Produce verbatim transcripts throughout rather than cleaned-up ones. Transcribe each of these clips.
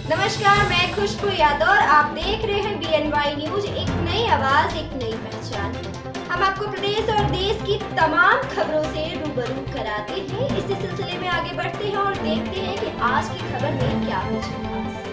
नमस्कार, मैं खुशबू यादव और आप देख रहे हैं बी एन वाई न्यूज। एक नई आवाज, एक नई पहचान। हम आपको प्रदेश और देश की तमाम खबरों से रूबरू कराते हैं। इसी सिलसिले में आगे बढ़ते हैं और देखते हैं कि आज की खबर में क्या कुछ है।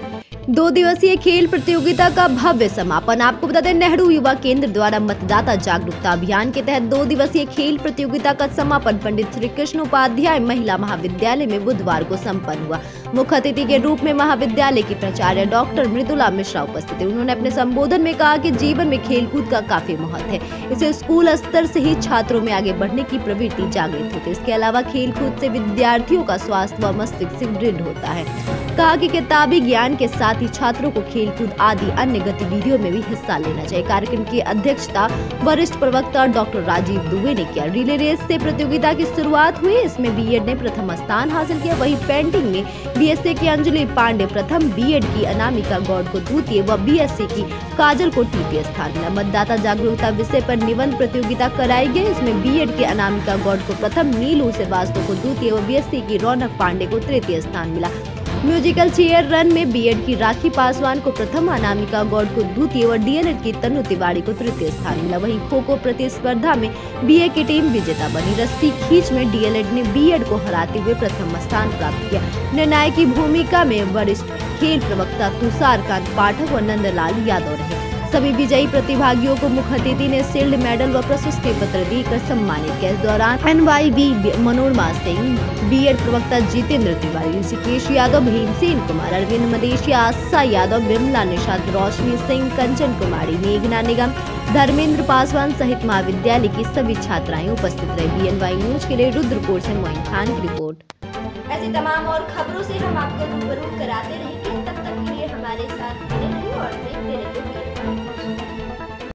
दो दिवसीय खेल प्रतियोगिता का भव्य समापन। आपको बता दें, नेहरू युवा केंद्र द्वारा मतदाता जागरूकता अभियान के तहत दो दिवसीय खेल प्रतियोगिता का समापन पंडित श्री कृष्ण उपाध्याय महिला महाविद्यालय में बुधवार को संपन्न हुआ। मुख्य अतिथि के रूप में महाविद्यालय की प्राचार्य डॉक्टर मृदुला मिश्रा उपस्थित थे। उन्होंने अपने संबोधन में कहा कि जीवन में खेलकूद का काफी महत्व है। इसे स्कूल स्तर से ही छात्रों में आगे बढ़ने की प्रवृत्ति जागृत होती है। इसके अलावा खेलकूद से विद्यार्थियों का स्वास्थ्य व मस्तिष्क सुदृढ़ होता है। कहा कि किताबी ज्ञान के साथ ही छात्रों को खेलकूद आदि अन्य गतिविधियों में भी हिस्सा लेना चाहिए। कार्यक्रम की अध्यक्षता वरिष्ठ प्रवक्ता डॉक्टर राजीव दुबे ने किया। रिले रेस से प्रतियोगिता की शुरुआत हुई। इसमें बीएड ने प्रथम स्थान हासिल किया। वहीं पेंटिंग में बीएससी की अंजलि पांडे प्रथम, बीएड की अनामिका गौड़ को द्वितीय व बीएससी की काजल को तृतीय स्थान मिला। मतदाता जागरूकता विषय पर निबंध प्रतियोगिता कराई गई। इसमें बीएड की अनामिका गौड़ को प्रथम, नीलू श्रीवास्तव को द्वितीय व बीएससी की रौनक पांडे को तृतीय स्थान मिला। म्यूजिकल चेयर रन में बीएड की राखी पासवान को प्रथम, अनामिका गौड़ को द्वितीय व डीएलएड की तनु तिवारी को तृतीय स्थान मिला। वहीं खो खो प्रतिस्पर्धा में बीए की टीम विजेता बनी। रस्सी खींच में डीएलएड ने बीएड को हराते हुए प्रथम स्थान प्राप्त किया। निर्णायक की भूमिका में वरिष्ठ खेल प्रवक्ता तुषारकांत पाठक व नंदलाल यादव रहे। सभी विजयी प्रतिभागियों को मुख्य अतिथि ने शील्ड, मेडल व प्रशस्ति पत्र देकर सम्मानित किया। इस दौरान एनवाईबी मनोरमा सिंह, बीएड प्रवक्ता जितेंद्र तिवारी, ऋषिकेश यादव, भीमसेन कुमार, अरविंद मदेशिया, आशा यादव, बिमला निषाद, रोशनी सिंह, कंचन कुमारी, मेघना निगम, धर्मेंद्र पासवान सहित महाविद्यालय की सभी छात्राएं उपस्थित रही। बी एन वाई न्यूज के लिए रुद्रपुर से मोइन खान की रिपोर्ट। ऐसी तमाम और खबरों से हम आपको रूबरू कराते रहेंगे। तब तक के लिए हमारे साथ बने रहिए और देखते रहिए।